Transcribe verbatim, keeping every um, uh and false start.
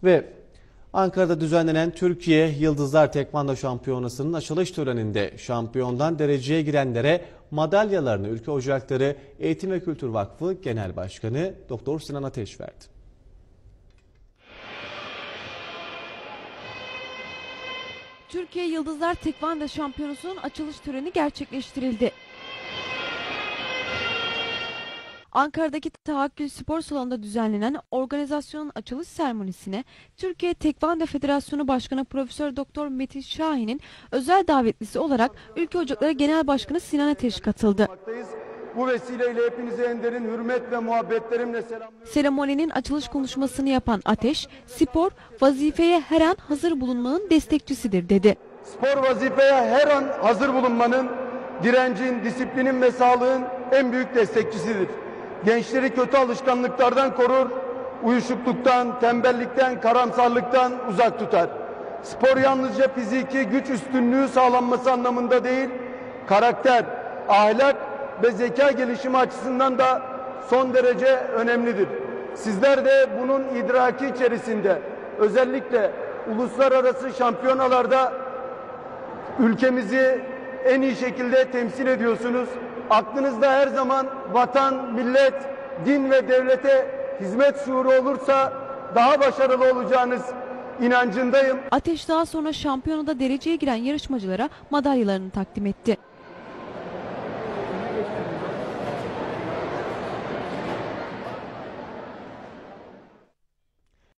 Ve Ankara'da düzenlenen Türkiye Yıldızlar Tekvando Şampiyonası'nın açılış töreninde şampiyondan dereceye girenlere madalyalarını Ülke Ocakları Eğitim ve Kültür Vakfı Genel Başkanı Doktor Sinan Ateş verdi. Türkiye Yıldızlar Tekvando Şampiyonası'nın açılış töreni gerçekleştirildi. Ankara'daki Tahakkül Spor Salonu'nda düzenlenen organizasyonun açılış seremonisine Türkiye Tekvando Federasyonu Başkanı Profesör Doktor Metin Şahin'in özel davetlisi olarak Ülke Ocakları Genel Başkanı Sinan Ateş katıldı. Bu vesileyle hepinize en derin hürmet ve muhabbetlerimle selamlıyorum. Seremoninin açılış konuşmasını yapan Ateş, spor vazifeye her an hazır bulunmanın destekçisidir dedi. Spor vazifeye her an hazır bulunmanın, direncin, disiplinin ve sağlığın en büyük destekçisidir. Gençleri kötü alışkanlıklardan korur, uyuşukluktan, tembellikten, karamsarlıktan uzak tutar. Spor yalnızca fiziki güç üstünlüğü sağlanması anlamında değil, karakter, ahlak ve zeka gelişimi açısından da son derece önemlidir. Sizler de bunun idraki içerisinde özellikle uluslararası şampiyonalarda ülkemizi en iyi şekilde temsil ediyorsunuz. Aklınızda her zaman vatan, millet, din ve devlete hizmet şuuru olursa daha başarılı olacağınız inancındayım. Ateş daha sonra şampiyonada dereceye giren yarışmacılara madalyalarını takdim etti.